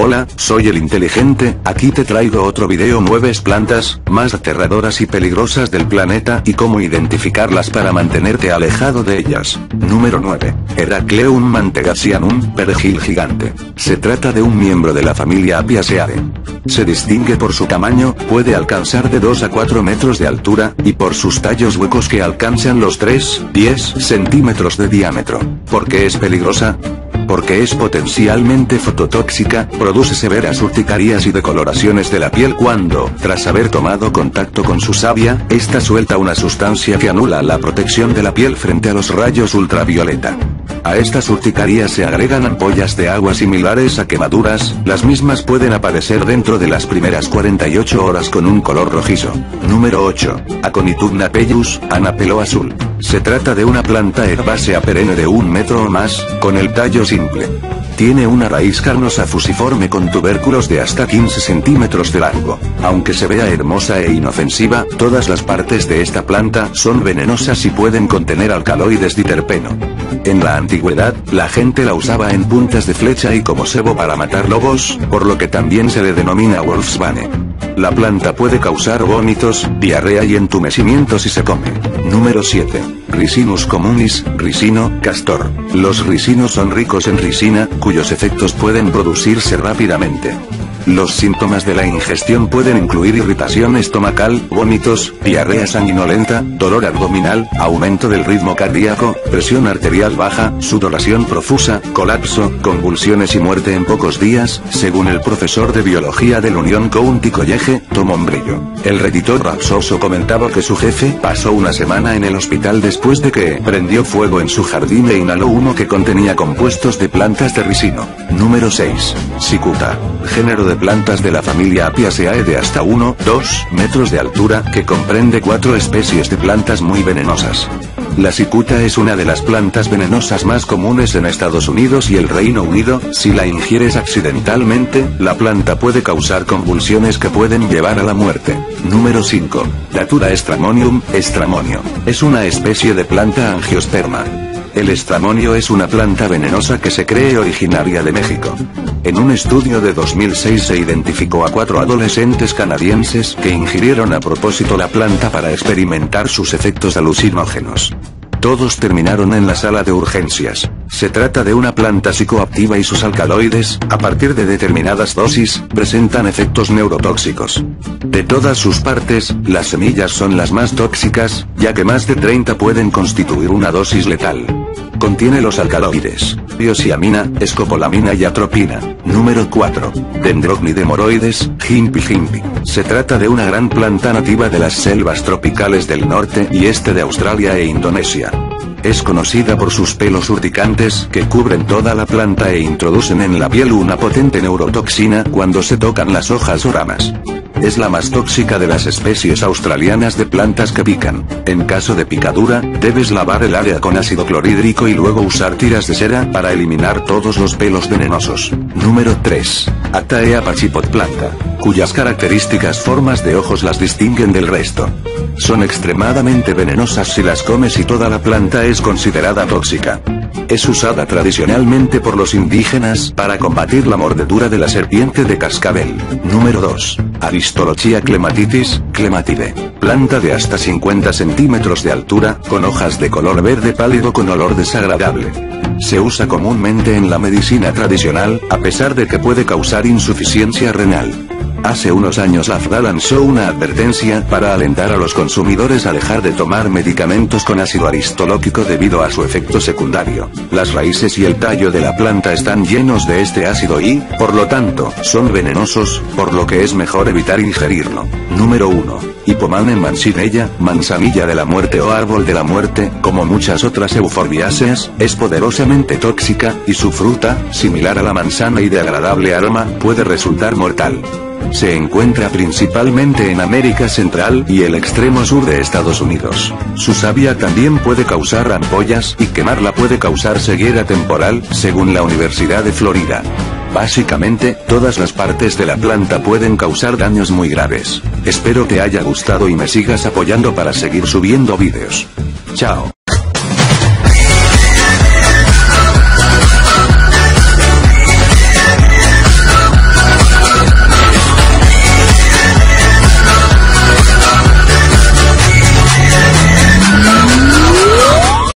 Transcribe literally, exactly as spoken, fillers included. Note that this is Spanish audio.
Hola, soy el inteligente, aquí te traigo otro video nueve plantas, más aterradoras y peligrosas del planeta y cómo identificarlas para mantenerte alejado de ellas. Número nueve. Heracleum mantegasianum, perejil gigante. Se trata de un miembro de la familia Apiaceae. Se distingue por su tamaño, puede alcanzar de dos a cuatro metros de altura, y por sus tallos huecos que alcanzan los tres a diez centímetros de diámetro. ¿Por qué es peligrosa? Porque es potencialmente fototóxica, produce severas urticarias y decoloraciones de la piel cuando, tras haber tomado contacto con su savia, esta suelta una sustancia que anula la protección de la piel frente a los rayos ultravioleta. A estas urticarias se agregan ampollas de agua similares a quemaduras, las mismas pueden aparecer dentro de las primeras cuarenta y ocho horas con un color rojizo. Número ocho. Aconitum napellus, anapelo azul. Se trata de una planta herbácea perenne de un metro o más, con el tallo simple. Tiene una raíz carnosa fusiforme con tubérculos de hasta quince centímetros de largo. Aunque se vea hermosa e inofensiva, todas las partes de esta planta son venenosas y pueden contener alcaloides diterpeno. En la antigüedad, la gente la usaba en puntas de flecha y como cebo para matar lobos, por lo que también se le denomina Wolfsbane. La planta puede causar vómitos, diarrea y entumecimiento si se come. Número siete. Ricinus communis, ricino, castor. Los ricinos son ricos en ricina, cuyos efectos pueden producirse rápidamente. Los síntomas de la ingestión pueden incluir irritación estomacal, vómitos, diarrea sanguinolenta, dolor abdominal, aumento del ritmo cardíaco, presión arterial baja, sudoración profusa, colapso, convulsiones y muerte en pocos días, según el profesor de biología del Union County College, Tom Ombrillo. El redditor Rapsoso comentaba que su jefe pasó una semana en el hospital después de que prendió fuego en su jardín e inhaló humo que contenía compuestos de plantas de ricino. Número seis. Cicuta. Género de plantas de la familia Apiaceae de hasta uno a dos metros de altura, que comprende cuatro especies de plantas muy venenosas. La cicuta es una de las plantas venenosas más comunes en Estados Unidos y el Reino Unido. Si la ingieres accidentalmente, la planta puede causar convulsiones que pueden llevar a la muerte. Número cinco. Datura stramonium, estramonio. Es una especie de planta angiosperma. El estramonio es una planta venenosa que se cree originaria de México. En un estudio de dos mil seis se identificó a cuatro adolescentes canadienses que ingirieron a propósito la planta para experimentar sus efectos alucinógenos. Todos terminaron en la sala de urgencias. Se trata de una planta psicoactiva y sus alcaloides, a partir de determinadas dosis, presentan efectos neurotóxicos. De todas sus partes, las semillas son las más tóxicas, ya que más de treinta pueden constituir una dosis letal. Contiene los alcaloides, biosiamina, escopolamina y atropina. Número cuatro. Dendrocnide moroides, Himpi Himpi. Se trata de una gran planta nativa de las selvas tropicales del norte y este de Australia e Indonesia. Es conocida por sus pelos urticantes que cubren toda la planta e introducen en la piel una potente neurotoxina cuando se tocan las hojas o ramas. Es la más tóxica de las especies australianas de plantas que pican. En caso de picadura, debes lavar el área con ácido clorhídrico y luego usar tiras de cera para eliminar todos los pelos venenosos. Número tres. Actaea pachipot planta, cuyas características formas de ojos las distinguen del resto. Son extremadamente venenosas si las comes y toda la planta es considerada tóxica. Es usada tradicionalmente por los indígenas para combatir la mordedura de la serpiente de cascabel. Número dos. Aristolochia clematitis, clematide. Planta de hasta cincuenta centímetros de altura, con hojas de color verde pálido con olor desagradable. Se usa comúnmente en la medicina tradicional, a pesar de que puede causar insuficiencia renal. Hace unos años la F D A lanzó una advertencia para alentar a los consumidores a dejar de tomar medicamentos con ácido aristolóquico debido a su efecto secundario. Las raíces y el tallo de la planta están llenos de este ácido y, por lo tanto, son venenosos, por lo que es mejor evitar ingerirlo. Número uno. Hippomane mancinella, manzanilla de la muerte o árbol de la muerte, como muchas otras euforbiáceas, es poderosamente tóxica, y su fruta, similar a la manzana y de agradable aroma, puede resultar mortal. Se encuentra principalmente en América Central y el extremo sur de Estados Unidos. Su savia también puede causar ampollas y quemarla puede causar ceguera temporal, según la Universidad de Florida. Básicamente, todas las partes de la planta pueden causar daños muy graves. Espero te haya gustado y me sigas apoyando para seguir subiendo vídeos. Chao.